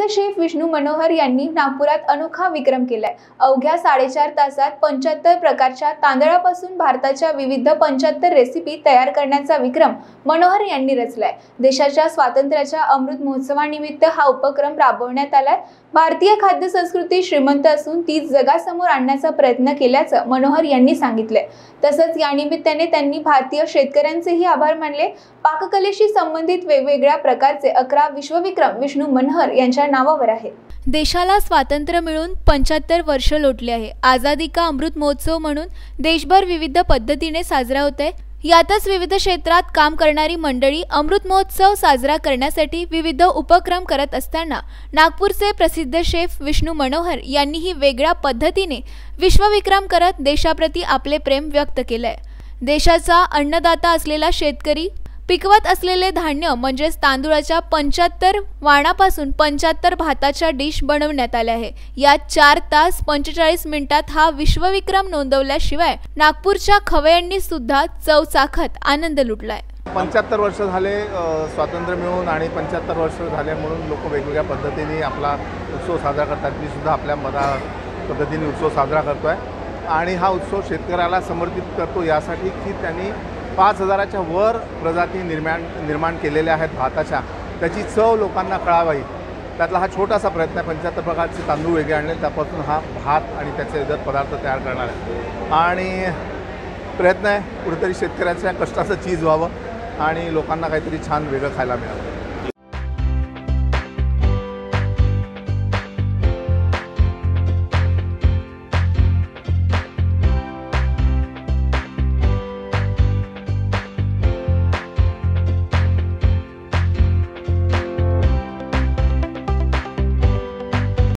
Chef Vishnu Manohar यांनी नागपुरात अनोखा विक्रम केलाय। अवघ्या 4.5 तासात 75 प्रकारच्या तांदळापासून भारताच्या विविध 75 रेसिपी तयार करण्याचा विक्रम मनोहर यांनी रचलाय। देशाच्या स्वातंत्र्याच्या अमृत महोत्सवानिमित्त हा उपक्रम राबवण्यात आलाय। भारतीय खाद्य संस्कृती श्रीमंत असून ती जगासमोर आणण्याचा प्रयत्न केल्याचं मनोहर यांनी सांगितले। तसंच या निमित्ताने त्यांनी भारतीय शेतकऱ्यांचेही आभार मानले। पाककलेशी संबंधित वेगवेगळ्या प्रकारचे 11 विश्वविक्रम विष्णू मनोहर यांच्या नावावर आहे। देशाला स्वातंत्र्य मिळून 75 वर्ष लोटले आहे। आझादी का अमृत महोत्सव म्हणून देशभर विविध पद्धतीने साजरा होत आहे। यातच विविध क्षेत्रात काम करणारी मंडळी अमृत महोत्सव साजरा करण्यासाठी विविध उपक्रम करत असताना नागपूरचे प्रसिद्ध शेफ विष्णू मनोहर यांनीही वेगळ्या पद्धतीने विश्वविक्रम करत देशाप्रती आपले प्रेम व्यक्त केलंय। देशाचा अन्नदाता असलेला शेतकरी पिकवत असलेले धान्य म्हणजेच तांदूळाच्या 75 वाणापासून 75 भाताच्या डिश बनवण्यात आल्या आहे। यात 4 तास 45 मिनिटात हा विश्वविक्रम नोंदवल्याशिवाय नागपूरच्या खवय्यांनी सुद्धा चव चाखत आनंद लुटलाय। 75 वर्ष झाले स्वातंत्र्य मिळून आणि 75 वर्ष झाले म्हणून लोक वेगवेगळ्या पद्धतीने आपला उत्सव साजरा करतात। मी सुद्धा आपल्या पद्धतीने उत्सव साजरा करतोय आणि हा उत्सव शेतकऱ्याला समर्पित करतो यासाठी की त्यांनी 5000च्या वर प्रजाती निर्माण केलेल्या आहेत भाताच्या। त्याची चव लोकांना कळावी त्यातला हा छोटासा प्रयत्न आहे। 75 प्रकारचे तांदूळ वेगळे आणले त्यापासून हा भात आणि त्याचे इतर पदार्थ तयार करणार आहे आणि प्रयत्न आहे कुठेतरी शेतकऱ्याच्या कष्टाचं चीज व्हावं आणि लोकांना काहीतरी छान वेगळं खायला मिळावं।